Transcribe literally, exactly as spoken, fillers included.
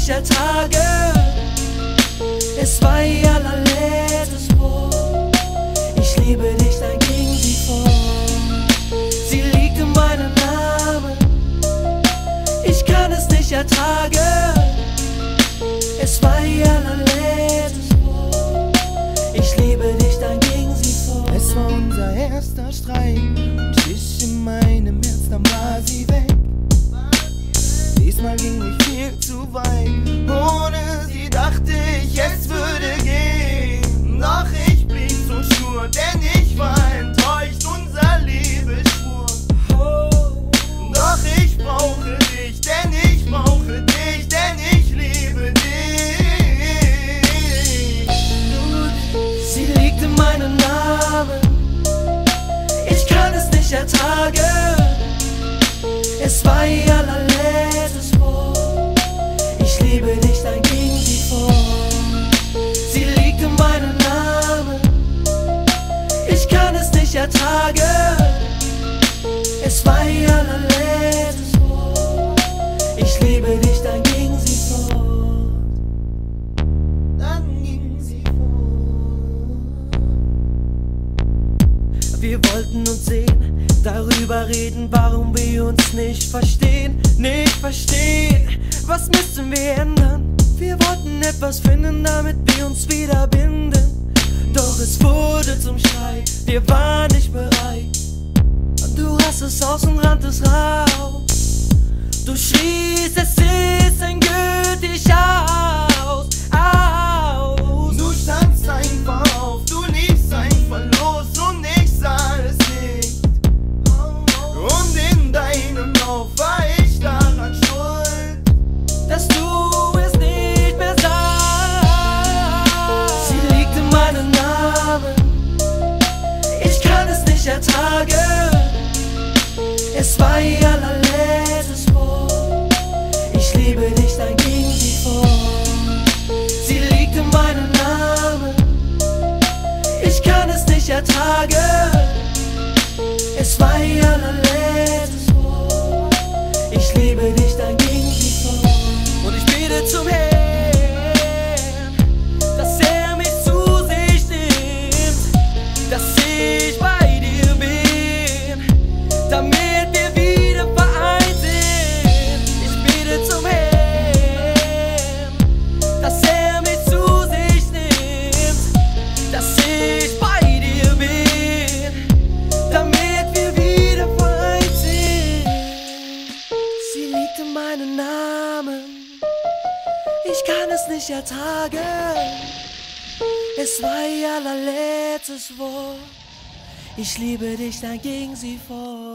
nicht ertragen. Es war ihr allerletztes Wort. Ich liebe dich, dann ging sie vor. Sie liegt in meinem Namen. Ich kann es nicht ertragen. Es war ihr allerletztes Wort. Ich liebe dich, dann ging sie vor. Es war unser erster Streit und ich in meinem Herz, dann war sie weg. Diesmal ging ich viel zu weit. Ohne sie dachte ich, es würde gehen. Doch ich blieb so stur, denn ich war enttäuscht, unser Liebesschwur. Doch ich brauche dich, denn ich brauche dich, denn ich liebe dich. Sie liegt in meinem Namen. Ich kann es nicht ertragen. Es war ihr allerletztes Wort. Ich liebe dich, dann ging sie vor. Sie liegt in meinem Namen. Ich kann es nicht ertragen. Es war ihr allerletztes Wort. Ich liebe dich, dann ging sie fort. Dann ging sie fort. Wir wollten uns sehen, darüber reden, warum wir uns nicht verstehen, nicht verstehen. Was müssen wir ändern? Wir wollten etwas finden, damit wir uns wieder binden. Doch es wurde zum Streit, wir waren nicht bereit. Und du hast es aus und ranntest raus. Du schriest, es ist endgültig aus, aus. Du standst einfach auf, du liefst einfach los und ich sah es nicht. Und in deinem Lauf war ich daran schuld, dass du es nicht mehr sahst. Sie liegt in meinem Namen. Ich kann es nicht ertragen. Es war ihr allerletztes Wort. Ich liebe dich, dann ging sie vor. Sie liegt in meinem Namen. Ich kann es nicht ertragen. Es war ihr allerletztes Wort. Ich liebe dich, dann ging sie vor. Und ich bete zum Herrn, dass er mich zu sich nimmt, dass ich bei dir bin, damit wir wieder vereint sind. Ich bete zum Herrn, dass er mich zu sich nimmt, dass ich bei dir bin, damit wir wieder vereint sind. Sie liegt in meinem Namen. Ich kann es nicht ertragen. Es war ihr allerletztes Wort. Ich liebe dich, dann ging sie vor.